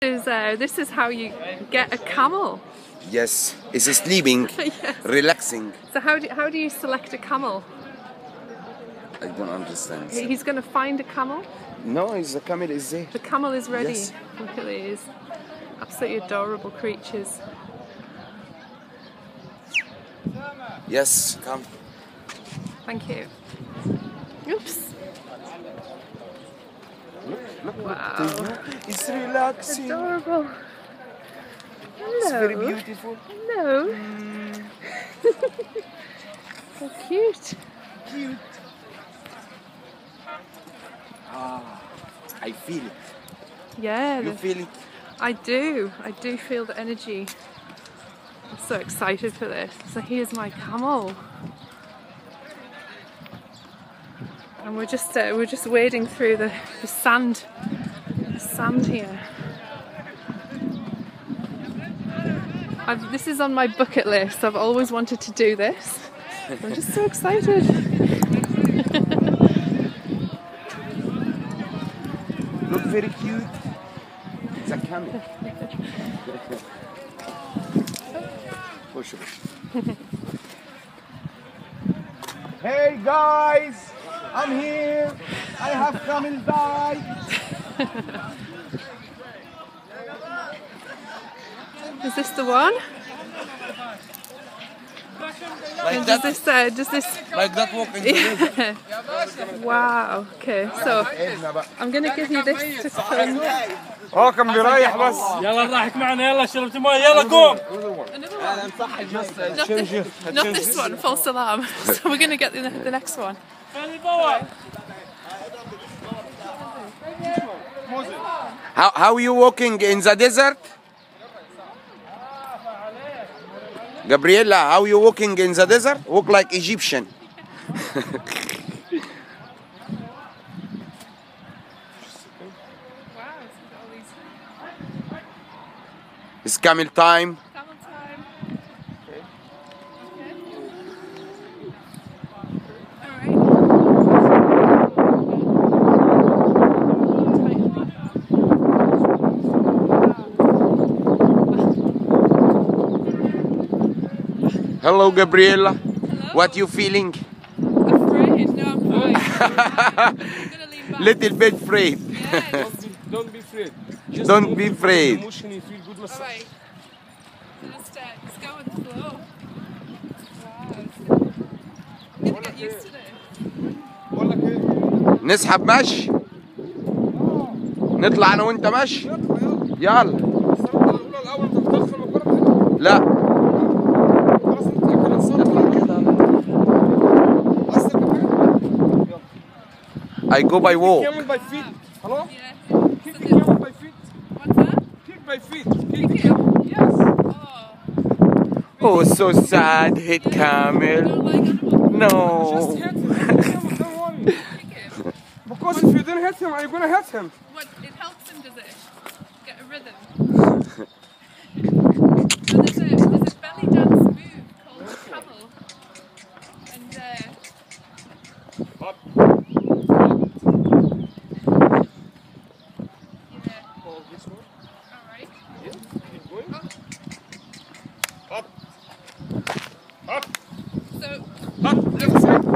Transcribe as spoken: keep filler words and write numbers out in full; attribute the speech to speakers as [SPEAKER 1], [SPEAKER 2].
[SPEAKER 1] Is, uh, this is how you get a camel.
[SPEAKER 2] Yes, it's sleeping,
[SPEAKER 1] Yes.
[SPEAKER 2] relaxing.
[SPEAKER 1] So how do, how do you select a camel?
[SPEAKER 2] I don't understand.
[SPEAKER 1] He's going to find a camel?
[SPEAKER 2] No, it's the camel is there.
[SPEAKER 1] The camel is ready.
[SPEAKER 2] Yes.
[SPEAKER 1] Look at these. Absolutely adorable creatures.
[SPEAKER 2] Yes, come.
[SPEAKER 1] Thank you. Oops.
[SPEAKER 2] Look, look,
[SPEAKER 1] Wow.
[SPEAKER 2] look. It's relaxing.
[SPEAKER 1] Adorable. Hello.
[SPEAKER 2] It's very beautiful.
[SPEAKER 1] Hello.
[SPEAKER 2] Mm.
[SPEAKER 1] So cute.
[SPEAKER 2] Cute. Ah, I feel it.
[SPEAKER 1] Yeah.
[SPEAKER 2] You
[SPEAKER 1] the-
[SPEAKER 2] feel it?
[SPEAKER 1] I do. I do feel the energy. I'm so excited for this. So here's my camel. And we're just uh, we're just wading through the, the sand, the sand here. I've, this is on my bucket list. I've always wanted to do this. I'm just so excited.
[SPEAKER 2] Look very cute. It's a camel. Push it. Hey guys, I'm here. I have camel died.
[SPEAKER 1] Is this the one?
[SPEAKER 2] Like
[SPEAKER 1] And
[SPEAKER 2] that,
[SPEAKER 1] does this uh, does this?
[SPEAKER 2] like that walking.
[SPEAKER 1] Yeah. Wow. Okay. So I'm gonna give you this to film.
[SPEAKER 3] اه كان بيريح بس يلا نضحك معنا يلا شربت ميه يلا قوم
[SPEAKER 1] Not, not this one, false alarm. So we're gonna get the, the next one.
[SPEAKER 2] How how you walking in the desert? Gabriela, how you walking in the desert? Walk like Egyptian. It's camel time.
[SPEAKER 1] Camel time. Okay.
[SPEAKER 2] Hello, Gabriela.
[SPEAKER 1] Hello?
[SPEAKER 2] What you feeling?
[SPEAKER 1] Afraid? No, I'm fine. I'm gonna lean back.
[SPEAKER 2] Little bit afraid.
[SPEAKER 1] Yeah,
[SPEAKER 3] Don't be afraid. Just
[SPEAKER 2] Don't
[SPEAKER 3] move
[SPEAKER 2] be
[SPEAKER 3] with
[SPEAKER 2] afraid.
[SPEAKER 3] the emotion, you feel good
[SPEAKER 1] all
[SPEAKER 3] massage.
[SPEAKER 1] right. Just, uh, just go with the flow. Wow. I'm gonna get used to this.
[SPEAKER 3] بقول لك ايه؟
[SPEAKER 2] نسحب مشي. نطلع انا وانت مشي. يلا.
[SPEAKER 3] السنة الأولى الأول أنت بتدخل الكرة؟
[SPEAKER 2] لا.
[SPEAKER 3] خلاص أنت كده السنة
[SPEAKER 2] I go by walk.
[SPEAKER 3] Camel by feet. Hello?
[SPEAKER 1] Yeah.
[SPEAKER 3] Kick
[SPEAKER 1] So
[SPEAKER 3] the
[SPEAKER 1] the-
[SPEAKER 3] camel by feet.
[SPEAKER 1] What's that?
[SPEAKER 3] Kick by feet. Kick the
[SPEAKER 1] Kick it?
[SPEAKER 3] camel. Yes.
[SPEAKER 1] Oh.
[SPEAKER 2] Oh, so sad. Hit camel.
[SPEAKER 1] Don't like animals.
[SPEAKER 2] No.
[SPEAKER 3] Just hit him. Hit the camel. Don't worry.
[SPEAKER 1] Kick it.
[SPEAKER 3] Because if you didn't hit him, are you gonna hit him?
[SPEAKER 1] What? It helps him, does it? Get a rhythm. So there's a, there's a belly dance move called camel. And uh,
[SPEAKER 3] Up.
[SPEAKER 1] yeah.
[SPEAKER 3] Oh, this one.
[SPEAKER 1] Alright.
[SPEAKER 3] Yeah. Keep going.
[SPEAKER 1] Oh.
[SPEAKER 3] Up. Up.
[SPEAKER 1] So
[SPEAKER 3] Up. Left side.